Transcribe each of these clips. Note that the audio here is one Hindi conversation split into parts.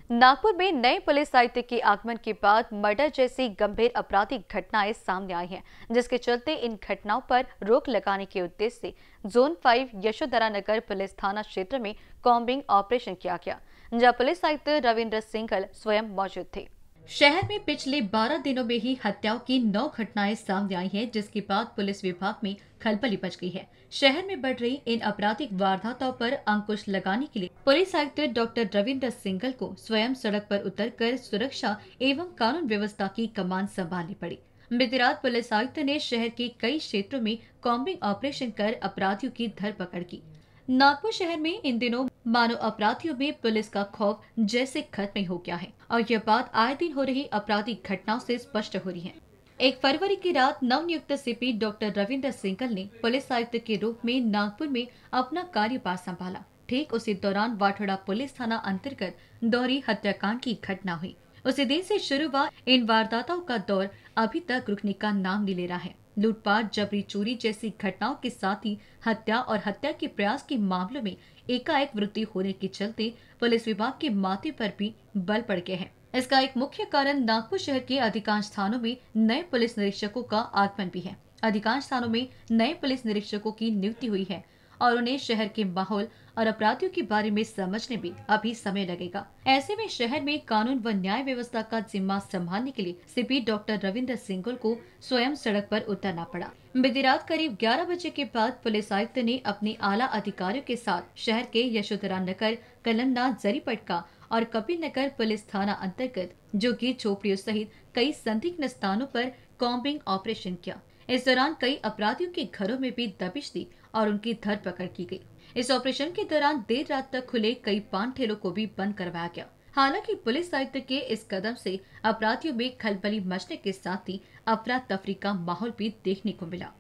नागपुर में नए पुलिस आयुक्त के आगमन के बाद मर्डर जैसी गंभीर आपराधिक घटनाएं सामने आई हैं, जिसके चलते इन घटनाओं पर रोक लगाने के उद्देश्य से जोन 5 यशोधरा नगर पुलिस थाना क्षेत्र में कॉम्बिंग ऑपरेशन किया गया, जहां पुलिस आयुक्त रविंद्र सिंघल स्वयं मौजूद थे। शहर में पिछले 12 दिनों में ही हत्याओं की 9 घटनाएं सामने आई हैं, जिसके बाद पुलिस विभाग में खलबली मच गई है। शहर में बढ़ रही इन आपराधिक वारदातों पर अंकुश लगाने के लिए पुलिस आयुक्त डॉक्टर रविंद्र सिंघल को स्वयं सड़क पर उतरकर सुरक्षा एवं कानून व्यवस्था की कमान संभालनी पड़ी। बीती रात पुलिस आयुक्त ने शहर के कई क्षेत्रों में कॉम्बिंग ऑपरेशन कर अपराधियों की धरपकड़ की। नागपुर शहर में इन दिनों मानव अपराधियों में पुलिस का खौफ जैसे खत्म हो गया है और यह बात आए दिन हो रही आपराधिक घटनाओं से स्पष्ट हो रही है। 1 फरवरी की रात नवनियुक्त सीपी डॉक्टर रविंद्र सिंघल ने पुलिस आयुक्त के रूप में नागपुर में अपना कार्यभार संभाला। ठीक उसी दौरान वाठोड़ा पुलिस थाना अंतर्गत दोहरी हत्याकांड की घटना हुई। उसी दिन से शुरू हुआ इन वारदातों का दौर अभी तक रुकने का नाम नहीं ले रहा है। लूटपाट, जबरी चोरी जैसी घटनाओं के साथ ही हत्या और हत्या के प्रयास के मामलों में एकाएक वृद्धि होने के चलते पुलिस विभाग के माथे पर भी बल पड़ गए हैं। इसका एक मुख्य कारण नागपुर शहर के अधिकांश थानों में नए पुलिस निरीक्षकों का आगमन भी है। अधिकांश थानों में नए पुलिस निरीक्षकों की नियुक्ति हुई है और उन्हें शहर के माहौल और अपराधियों के बारे में समझने में अभी समय लगेगा। ऐसे में शहर में कानून व न्याय व्यवस्था का जिम्मा संभालने के लिए सीपी डॉक्टर रविंद्र सिंघल को स्वयं सड़क पर उतरना पड़ा। बीती रात करीब 11 बजे के बाद पुलिस आयुक्त ने अपने आला अधिकारियों के साथ शहर के यशोधरा नगर, कलमनाथ, जरीपटका और कपिल नगर पुलिस थाना अंतर्गत जोगी झोपड़ियों सहित कई संदिग्ध स्थानों पर कॉम्बिंग ऑपरेशन किया। इस दौरान कई अपराधियों के घरों में भी दबिश दी और उनकी धरपकड़ की गई। इस ऑपरेशन के दौरान देर रात तक खुले कई पान ठेलों को भी बंद करवाया गया। हालांकि पुलिस आयुक्त के इस कदम से अपराधियों में खलबली मचने के साथ ही अफरा तफरी का माहौल भी देखने को मिला।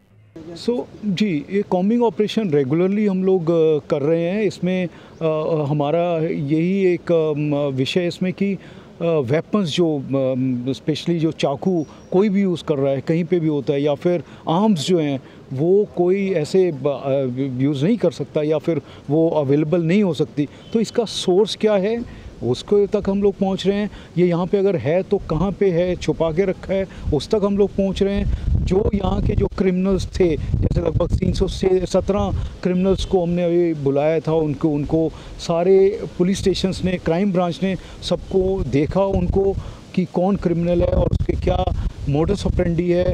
जी, ये कॉम्बिंग ऑपरेशन रेगुलरली हम लोग कर रहे हैं। इसमें हमारा यही एक विषय इसमें कि वेपन्स जो स्पेशली जो चाकू कोई भी यूज़ कर रहा है, कहीं पे भी होता है, या फिर आर्म्स जो हैं वो कोई ऐसे यूज़ नहीं कर सकता या फिर वो अवेलेबल नहीं हो सकती, तो इसका सोर्स क्या है उसको तक हम लोग पहुंच रहे हैं। ये यहाँ पे अगर है तो कहाँ पे है, छुपा के रखा है, उस तक हम लोग पहुंच रहे हैं। जो यहाँ के जो क्रिमिनल्स थे, जैसे लगभग 317 क्रिमिनल्स को हमने अभी बुलाया था, उनको सारे पुलिस स्टेशंस ने, क्राइम ब्रांच ने सबको देखा उनको कि कौन क्रिमिनल है और उसके क्या मोडस ऑपरेंडी है,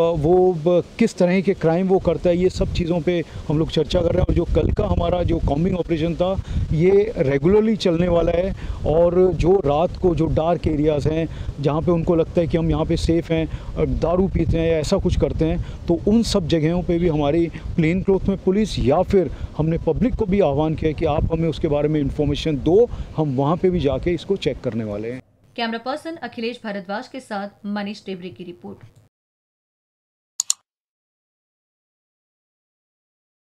वो किस तरह के क्राइम वो करता है, ये सब चीज़ों पे हम लोग चर्चा कर रहे हैं। और जो कल का हमारा जो कॉम्बिंग ऑपरेशन था ये रेगुलरली चलने वाला है। और जो रात को जो डार्क एरियाज़ हैं जहाँ पे उनको लगता है कि हम यहाँ पे सेफ़ हैं, दारू पीते हैं या ऐसा कुछ करते हैं, तो उन सब जगहों पे भी हमारी प्लेन क्लॉथ में पुलिस या फिर हमने पब्लिक को भी आह्वान किया कि आप हमें उसके बारे में इंफॉर्मेशन दो, हम वहाँ पर भी जाके इसको चेक करने वाले हैं। कैमरा पर्सन अखिलेश भारद्वाज के साथ मनीष टेबरे की रिपोर्ट।